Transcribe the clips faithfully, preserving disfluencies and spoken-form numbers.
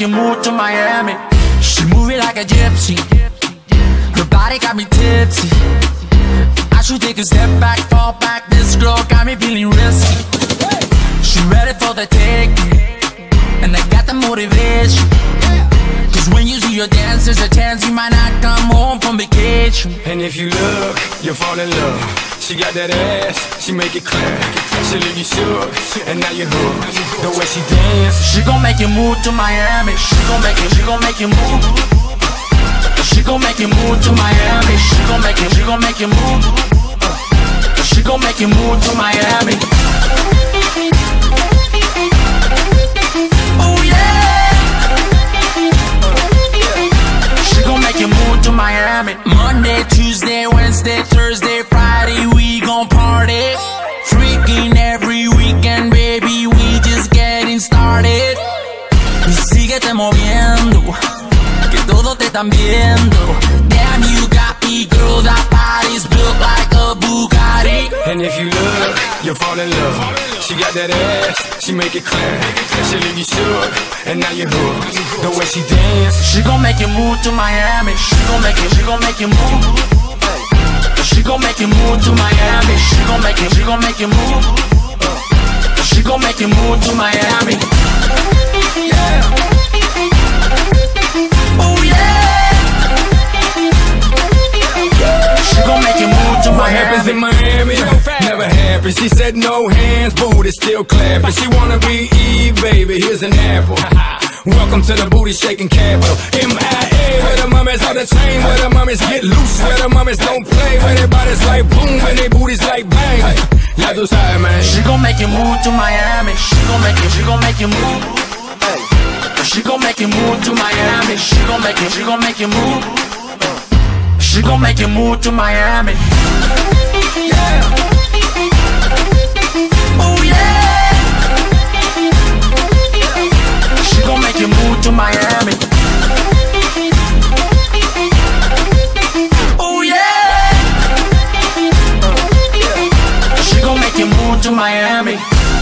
you move to Miami. She moving like a gypsy. Her body got me tipsy. I should take a step back, fall back. This girl got me feeling risky. She ready for the taking, and I got the motivation. Cause when you see your dance, there's a chance you might not come home from vacation. And if you look, you'll fall in love. She got that ass, she make it clap. She leave you shook, and now you hooked. The way she dance, she gon' make you move to Miami. She gon' make you, she gon' make you move. She gon' make you move to Miami. She gon' make you, she gon' make you move. She gon' make you move to Miami. Oh yeah. She gon' make you move to Miami. Monday, Tuesday, Wednesday, Thursday, Friday, we gon' party. Freaking every weekend, baby, we just getting started. Y síguete moviendo, que todos te están viendo. Damn, you got me, girl, that body's built like a Bugatti. and if you look, you'll fall in love. She got that ass, she make it clap. She leave you shook, and now you hooked. The way she dance, she gon' make you move to Miami. She gon' make you, she gon' make you move. She gon' make you move to Miami. She gon' make you, she gon' make you move. She gon' make you move to Miami. Yeah. Oh yeah. She gon' make you move to Miami. what happens in Miami never happens. She said no hands, booty still clapping. She wanna be Eve, baby, here's an apple. Welcome to the booty shaking capital. M I A, where the mummies on the chain, where the mummies get loose, where the mummies don't play, where their bodies like boom, and their booties like bang. Ya tú sabes, man. She gon' make you move to Miami. She gon' make you, she gon' make you move. She gon' make you move to Miami. She gon' make you, she gon' make you move. She gon' make you move to Miami. Yeah. Oh yeah. She gon' make you move to Miami. Oh yeah. She gon' make you move to Miami.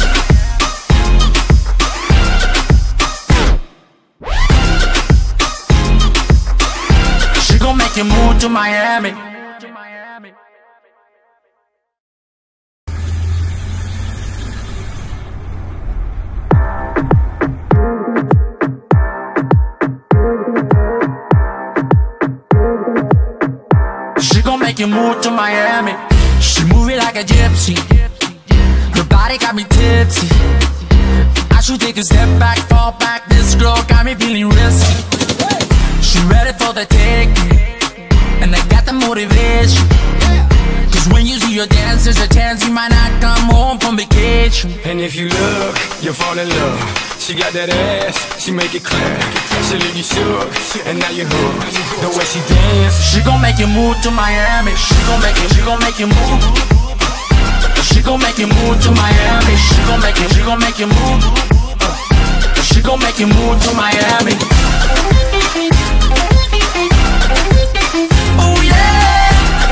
She gon' make you move to Miami. She gon' make you move to Miami. She moving like a gypsy. Her body got me tipsy. I should take a step back, fall back. This girl got me feeling risky. She ready for the taking, and I got the motivation. Cause when you see your dance, there's a chance you might not come home from vacation. And if you look, you'll fall in love. She got that ass, she make it clap. She leave you shook, and now you hooked. The way she dance, she gon' make you move to Miami. She gon' make you, she gon' make you move. She gon' make you move to Miami. She gon' make you, she gon' make you move. She gon' make you move to Miami. Oh yeah.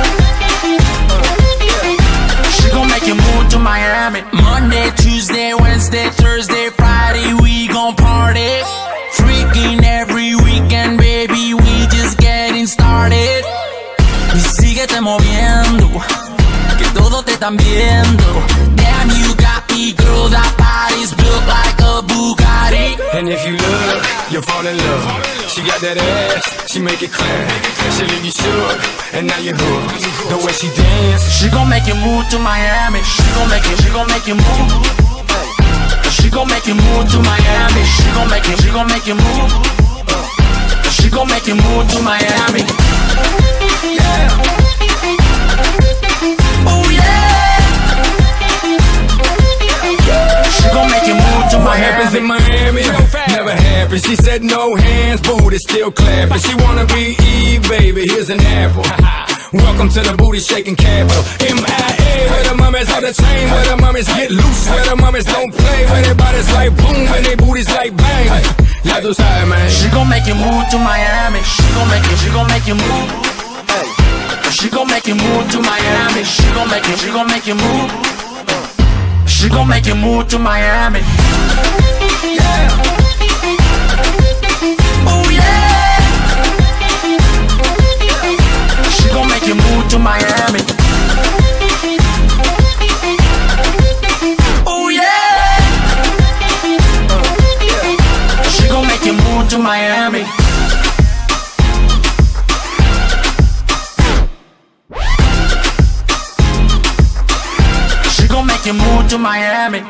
She gon' make you move to Miami. Monday, Tuesday, Wednesday, Thursday, Friday, we gon' party. Freaking every weekend, baby, we just getting started. Y síguete moviendo, que todos te están viendo. Damn, you got me, girl, that body's built like a Bugatti. and if you look, you'll fall in love. She got that ass, she make it clap. She leave you shook, and now you hooked. The way she dance, she gon' make you move to Miami. She gon' make you, she gon' make you move. She gon' make you move to Miami. She gon' make you, she gon' make you move. She gon' make you move to Miami. Yeah. Oh yeah. She gon' make you move to what happens in Miami. Miami never happens. She said no hands, booty still clapping. She wanna be Eve, baby, here's an apple. Welcome to the booty shaking capital. M I A, where the mummies on the chain, where the mummies get loose, where the mummies don't play, where their bodies like boom, and their booties like bang. Ya tú sabes, man. She gon' make you move to Miami. She gon' make you, she gon' make you move. She gon' make you move to Miami. She gon' make you, she gon' make you move. She gon' make you move to Miami. Yeah. yeah. She gon' make you move to Miami. Oh yeah. She gon' make you move to Miami. She gon' make you move to Miami.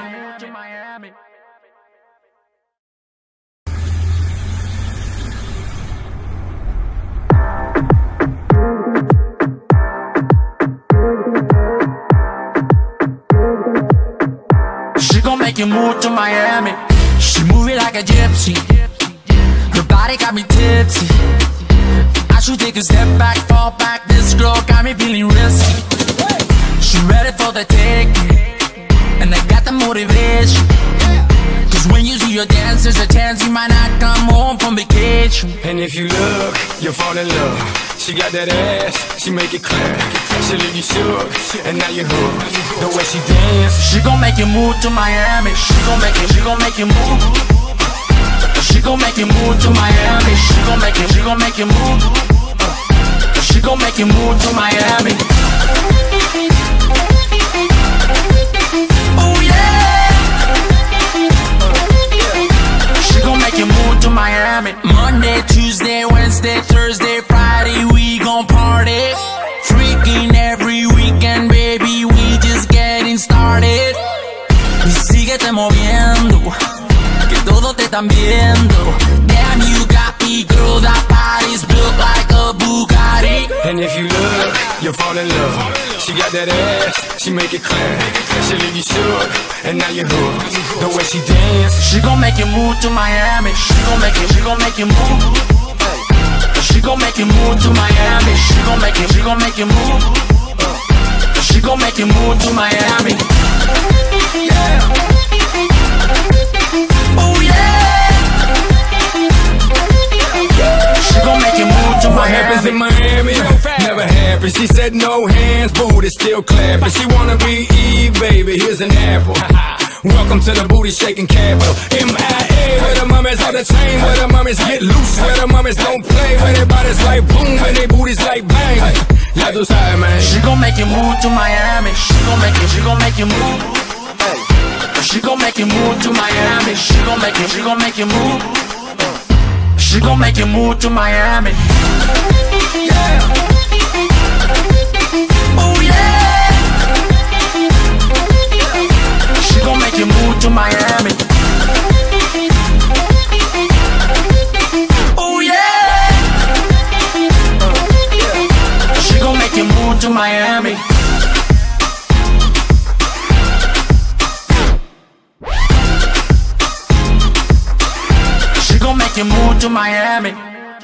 She gon' make you move to Miami. She move it like a gypsy. Her body got me tipsy. I should take a step back, fall back. This girl got me feeling risky. She ready for the taking, and I got the motivation. Cause when you see your dance, there's a chance you might not come home from vacation. And if you look, you'll fall in love. She got that ass, she make it clap. She leave you shook, and now you hooked. The way she dance, she gon' make you move to Miami. She gon' make you, she gon' make you move. She gon' make you move to Miami. She gon' make you, she gon' make you move. She gon' make you move to Miami. Oh yeah. She gon' make you move to Miami. Monday, Tuesday, Wednesday, Thursday, Friday, we gon' party. Freaking every weekend, baby, we just getting started. Y síguete moviendo, que todos te están viendo. Damn, you got me, girl, that body's built like a Bugatti. and if you look, you'll fall in love. She got that ass, she make it clap. She leave you shook, and now you hooked. The way she dance, she gon' make you move to Miami. She gon' make you, she gon' make you move. She gon' make you move to Miami. She gon' make you, she gon' make you move. She gon' make you move to Miami. Yeah. Oh yeah. She gon' make you move to what happens in Miami. Miami never happens. She said no hands, booty still clapping. She wanna be Eve, baby, here's an apple. Welcome to the booty shaking capital. M I A, where the mummies on the chain, where the mummies get loose, where the mummies don't play, where their bodies like boom, and their booties like bang. Ya tú sabes, man. She gon' make you move to Miami. She gon' make you, she gon' make you move. She gon' make you move to Miami. She gon' make you, she gon' make you move. She gon' make you move to Miami. Yeah. Oh yeah. She gon' make you move to Miami. Oh yeah. She gon' make you move to Miami. She gon' make you move to Miami.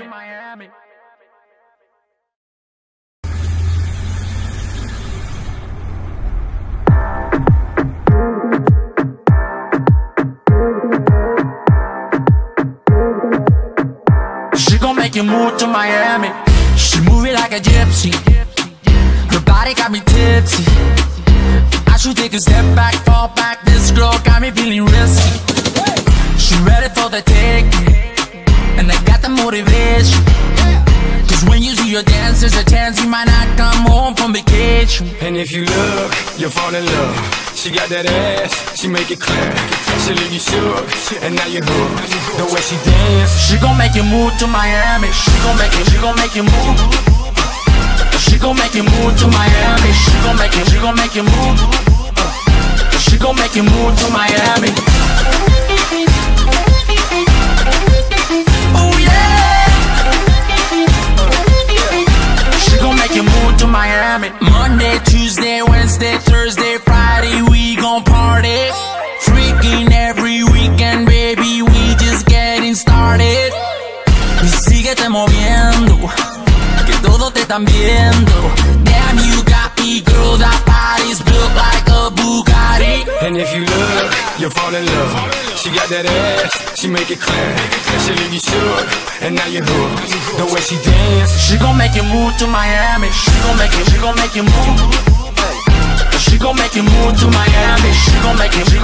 She gon' make you move to Miami. She move it like a gypsy. Her body got me tipsy. I should take a step back, fall back. This girl got me feeling risky. She ready for the taking, and I got the motivation. Cause when you see your dance, there's a chance you might not come home from vacation. And if you look, you'll fall in love. She got that ass, she make it clap. She leave you shook, and now you hooked. The way she dance, she gon' make you move to Miami. She gon' make you, she gon' make you move. She gon' make you move to Miami. She gon' make you, she gon' make you move. She gon' make you move to Miami. Oh yeah. She gon' make you move to Miami. Monday, Tuesday, Wednesday, Thursday, Friday, we gon' party. Freaking every weekend, baby, we just getting started. Y síguete moviendo, que todos te están viendo. Damn, you got me, girl, that body's built like a Bugatti. and if you look, you'll fall in love. She got that ass, she make it clap. She leave you shook, and now you hooked. The way she dance, she gon' make you move to Miami. She gon' make you, she gon' make you move. She gon' make you move to Miami. She gon' make you, she